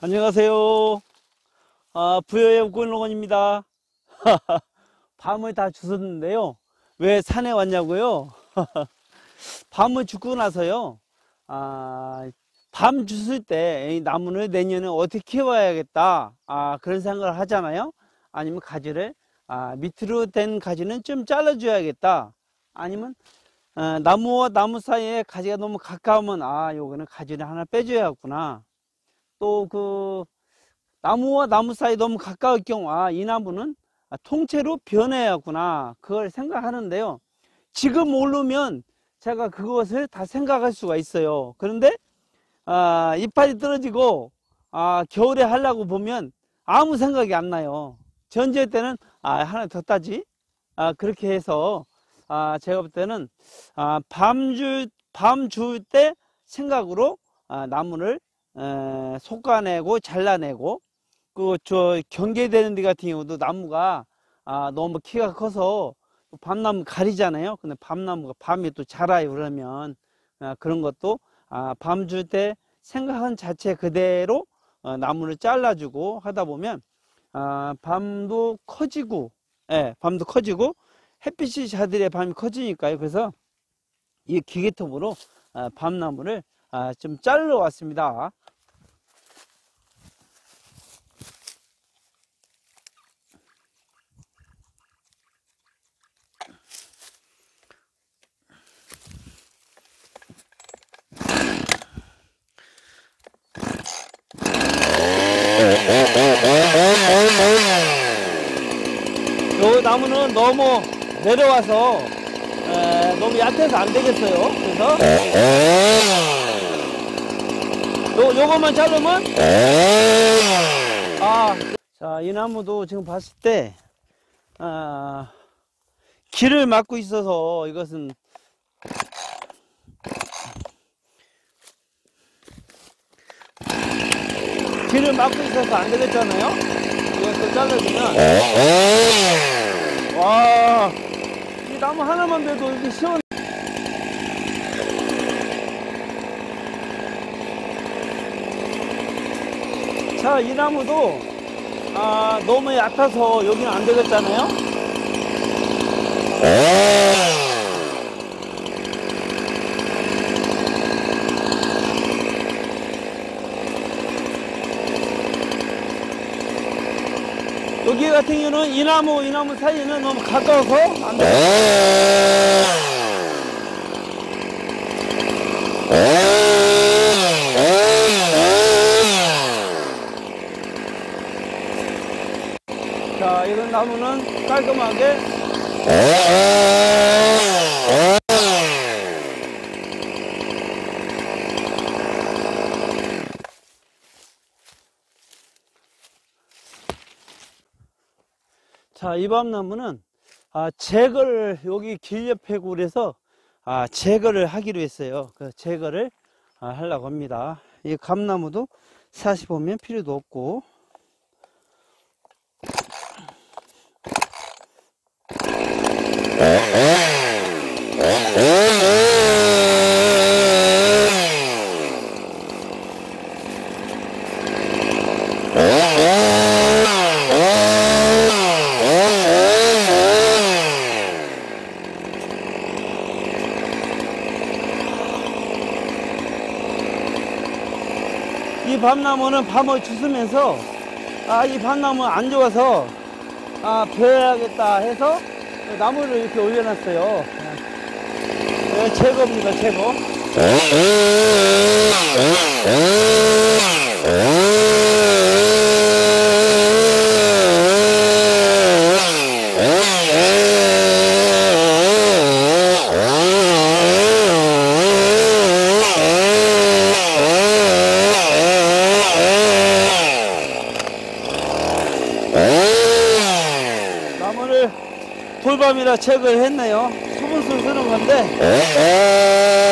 안녕하세요. 부여의 옥골농원입니다. 밤을 다 주웠는데요. 왜 산에 왔냐고요? 밤을 죽고 나서요. 밤 주술 때 이 나무를 내년에 어떻게 키워야겠다. 그런 생각을 하잖아요. 아니면 가지를 밑으로 된 가지는 좀 잘라줘야겠다. 아니면 나무와 나무 사이에 가지가 너무 가까우면 요거는 가지를 하나 빼줘야겠구나. 또 나무와 나무 사이 너무 가까울 경우 이 나무는 통째로 변해야구나 그걸 생각하는데요. 지금 모르면 제가 그것을 다 생각할 수가 있어요. 그런데 이파리 떨어지고 겨울에 하려고 보면 아무 생각이 안 나요. 전제 때는 하나 더 따지. 그렇게 해서 제가 볼 때는 밤 줄 때 생각으로 나무를 솎아내고 잘라내고 경계되는 데 같은 경우도 나무가 너무 키가 커서 밤나무 가리잖아요. 근데 밤나무가 밤에 또 자라요. 그러면 그런 것도 밤 줄 때 생각한 자체 그대로 나무를 잘라주고 하다 보면 밤도 커지고 밤도 커지고 햇빛이 자들의 밤이 커지니까요. 그래서 이 기계톱으로 밤나무를 좀 잘라 왔습니다. 요 나무는 너무 내려와서 너무 얕아서 안 되겠어요. 그래서 요것만 자르면 자, 이 나무도 지금 봤을 때 길을 막고 있어서 이것은 길을 막고 있어서 안 되겠잖아요. 이것도 잘라주면 와, 이 나무 하나만 돼도 이렇게 시원. 자, 이 나무도 너무 얕아서 여기는 안 되겠잖아요. 여기 같은 경우는 이 나무 사이는 너무 가까워서 안 돼. 자, 이런 나무는 깔끔하게 자, 이 밤나무는 제거를 여기 길 옆에 굴에서 제거를 하기로 했어요. 그 제거를 하려고 합니다. 이 감나무도 사실 보면 필요도 없고 이 밤나무는 밤을 주스면서 이 밤나무 안 좋아서 베어야겠다 해서 나무를 이렇게 올려놨어요. 제거입니다. 제거. 나무를 돌밤이라 제거를 했네요. 수분수 쓰는 건데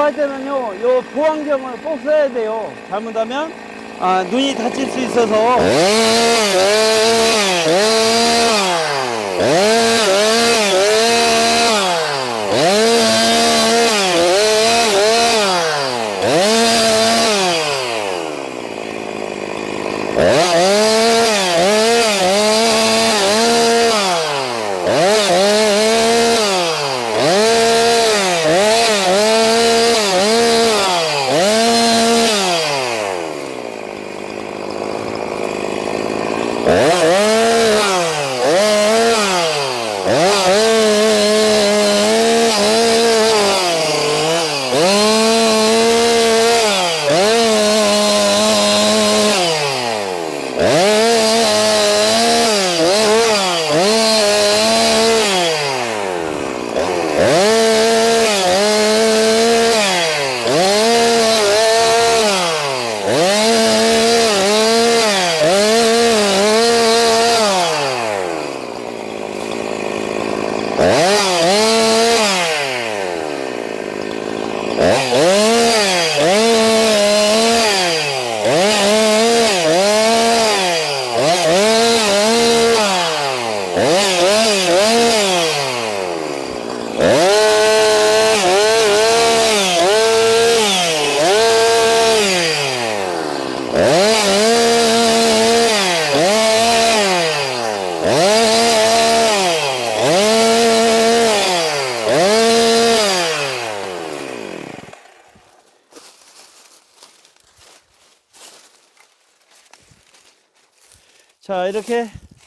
할 때는요, 요 보안경을 꼭 써야 돼요. 잘못하면 눈이 다칠 수 있어서. 자, 이렇게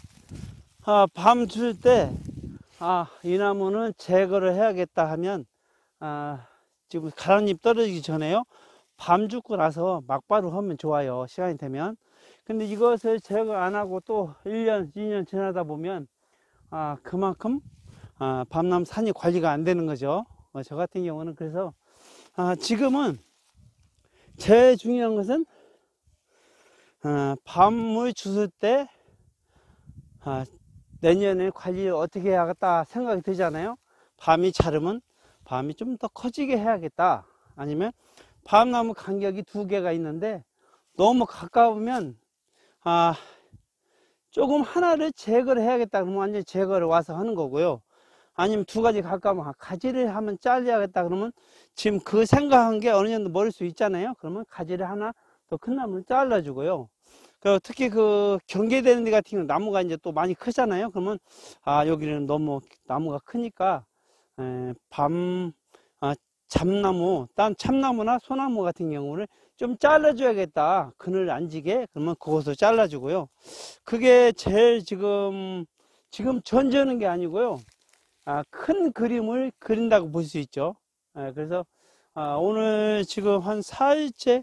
밤 줄 때 이 나무는 제거를 해야겠다 하면 지금 가랑잎 떨어지기 전에요, 밤 죽고 나서 막바로 하면 좋아요, 시간이 되면. 근데 이것을 제거 안 하고 또 1년 2년 지나다 보면 그만큼 밤나무 산이 관리가 안 되는 거죠. 저 같은 경우는. 그래서 지금은 제일 중요한 것은 밤을 주술 때 내년에 관리를 어떻게 해야겠다 생각이 들잖아요. 밤이 자르면 밤이 좀 더 커지게 해야겠다, 아니면 밤나무 간격이 2개가 있는데 너무 가까우면 조금 하나를 제거를 해야겠다 그러면 완전히 제거를 와서 하는 거고요. 아니면 2가지 가까우면 가지를 하면 잘라야겠다 그러면 지금 그 생각한 게 어느 정도 멀을 수 있잖아요. 그러면 가지를 하나 더 큰 나무를 잘라주고요. 특히 그 경계되는 데 같은 경우 나무가 이제 또 많이 크잖아요. 그러면 여기는 너무 나무가 크니까 잠나무, 딴 참나무나 소나무 같은 경우를 좀 잘라줘야겠다, 그늘 안 지게. 그러면 그것을 잘라주고요. 그게 제일 지금 전지하는 게 아니고요, 큰 그림을 그린다고 볼 수 있죠. 그래서 오늘 지금 한 4일째,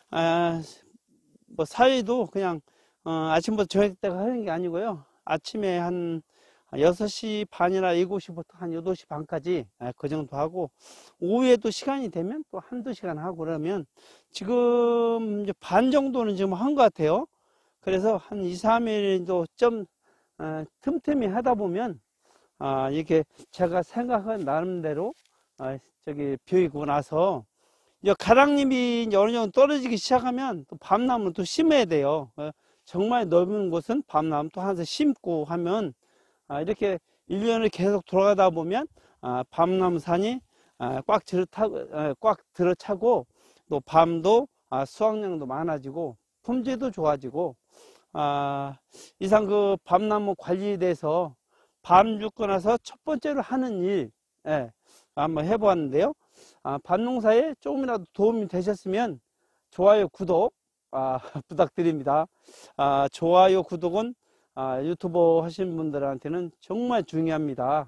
뭐 4일도 그냥 아침부터 저녁 때가 하는 게 아니고요, 아침에 한 6시 반이나 7시부터 한 8시 반까지 그 정도 하고, 오후에도 시간이 되면 또 한두 시간 하고, 그러면 지금 이제 반 정도는 지금 한 것 같아요. 그래서 한 2, 3일도 좀 틈틈이 하다 보면 이렇게 제가 생각한 나름대로 저기 비우고 나서 이제 가랑잎이 이제 어느 정도 떨어지기 시작하면 또 밤나무는 또 심어야 돼요. 정말 넓은 곳은 밤나무 또 하나 심고 하면 이렇게 1년을 계속 돌아가다 보면 밤나무 산이 꽉 들어차고 또 밤도 수확량도 많아지고 품질도 좋아지고, 이상 그 밤나무 관리에 대해서 밤 죽고 나서 첫 번째로 하는 일 한번 해보았는데요. 밤농사에 조금이라도 도움이 되셨으면 좋아요, 구독 부탁드립니다. 좋아요, 구독은 유튜버 하시는 분들한테는 정말 중요합니다.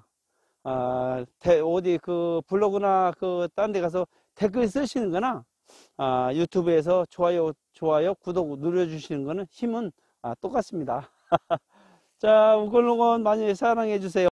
어디 그 블로그나 그 딴 데 가서 댓글 쓰시는 거나 유튜브에서 좋아요, 구독 눌러주시는 거는 힘은 똑같습니다. 자, 우글우글 많이 사랑해 주세요.